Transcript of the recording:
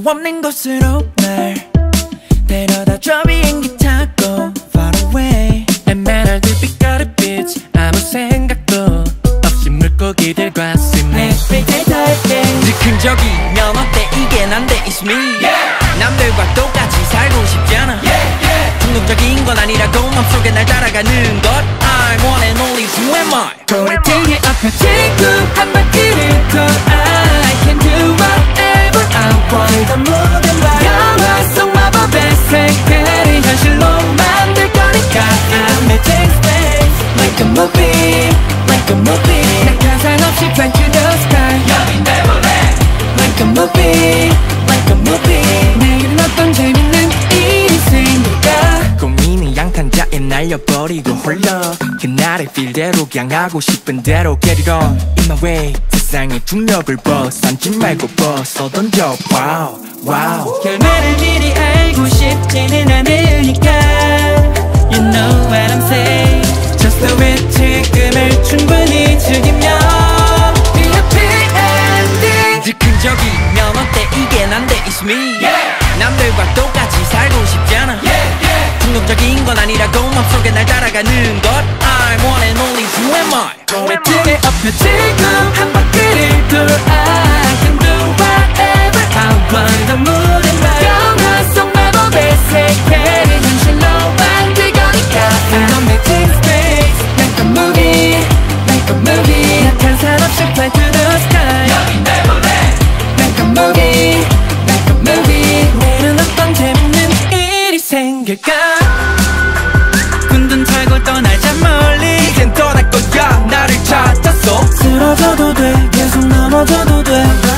없는 곳으로 날 데려다줘 비행기 타고 far away. 에메랄드 빛깔의 빛 아무 생각도 없이 물고기들과 스매시 할게. 즉흥적이면 어때 이게 난데 it's me. 남들과 똑같이 살고 싶잖아. 중독적인 건 아니라고 맘속에 날 따라가는 것. I'm one and only, who am I? 돌을 등에 업혀 지구 한 바퀴를 돌아. I can do whatever I want. 더 모든 말 영화 속 마법의 세계를 현실로 만들 거니까 I'm making space like a movie, like a movie. 난 가상 없이 fly to the sky. 여긴 Neverland like a movie, like a movie. 내일은 어떤 재밌는 일이 생길까. 고민은 양탄자에 날려버리고 홀려 그날의 필대로 그냥 하고 싶은 대로 get it on in my way. 세상의 중력을 벗삼지 말고 벗어 던져. wow wow. 결말을 미리 알고 싶지는 않으니까 you know what I'm saying. just do it. 지금을 충분히 즐기면 be happy ending. 즉흥적이면 어때 이게 난데 it's me. 남들과 똑같이 살고 싶잖아. 중독적인 건 아니라고 맘속에 날 따라가는 것. I'm one and only, who am I? 돌의 등에 업혀 지금 한 바퀴를 돌아. I can do whatever I want. 더 모든 말 영화 속 마법의 세계를 현실로 만들 거니까 I'm making space like a movie, like a movie. 약한 산 없이 fly to the sky. 여긴 Neverland like a movie, like a movie. 내일은 어떤 재밌는 일이 생길까. 군둔 타고 떠나자 멀리. 이젠 떠날 거야 나를 찾았어. 쓰러져도 돼 계속 넘어져도 돼.